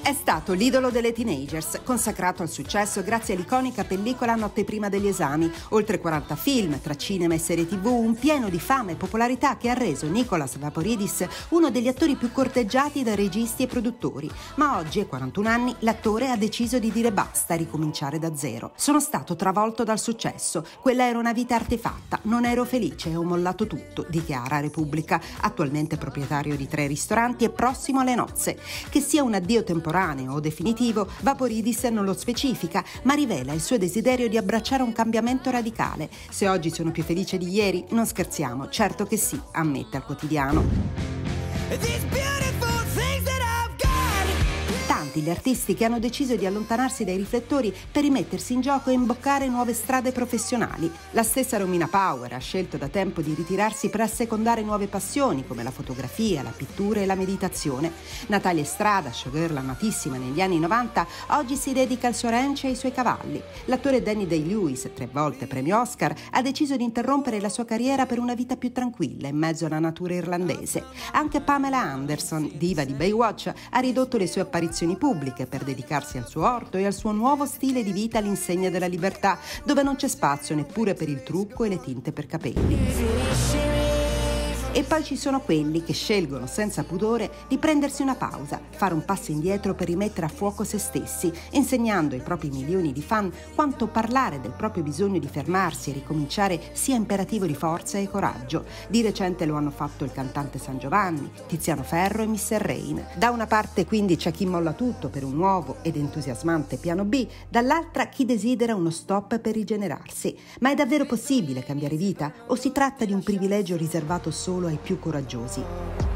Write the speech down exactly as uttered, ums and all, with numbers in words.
È stato l'idolo delle teenagers, consacrato al successo grazie all'iconica pellicola Notte prima degli esami. Oltre quaranta film, tra cinema e serie tv, un pieno di fama e popolarità che ha reso Nicolas Vaporidis uno degli attori più corteggiati da registi e produttori. Ma oggi, a quarantuno anni, l'attore ha deciso di dire basta, ricominciare da zero. Sono stato travolto dal successo. Quella era una vita artefatta. Non ero felice e ho mollato tutto, dichiara a Repubblica. Attualmente proprietario di tre ristoranti e prossimo alle nozze. Che sia un addio temporaneo o definitivo, Vaporidis non lo specifica, ma rivela il suo desiderio di abbracciare un cambiamento radicale. Se oggi sono più felice di ieri, non scherziamo, certo che sì, ammette al Quotidiano. Gli artisti che hanno deciso di allontanarsi dai riflettori per rimettersi in gioco e imboccare nuove strade professionali. La stessa Romina Power ha scelto da tempo di ritirarsi per assecondare nuove passioni come la fotografia, la pittura e la meditazione. Natalia Estrada, showgirl amatissima negli anni novanta, oggi si dedica al suo ranch e ai suoi cavalli. L'attore Danny Day-Lewis, tre volte premio Oscar, ha deciso di interrompere la sua carriera per una vita più tranquilla in mezzo alla natura irlandese. Anche Pamela Anderson, diva di Baywatch, ha ridotto le sue apparizioni pubbliche per dedicarsi al suo orto e al suo nuovo stile di vita all'insegna della libertà, dove non c'è spazio neppure per il trucco e le tinte per capelli. E poi ci sono quelli che scelgono senza pudore di prendersi una pausa, fare un passo indietro per rimettere a fuoco se stessi, insegnando ai propri milioni di fan quanto parlare del proprio bisogno di fermarsi e ricominciare sia imperativo di forza e coraggio. Di recente lo hanno fatto il cantante San Giovanni, Tiziano Ferro e mister Rain. Da una parte quindi c'è chi molla tutto per un nuovo ed entusiasmante piano B, dall'altra chi desidera uno stop per rigenerarsi. Ma è davvero possibile cambiare vita o si tratta di un privilegio riservato solo ai più coraggiosi?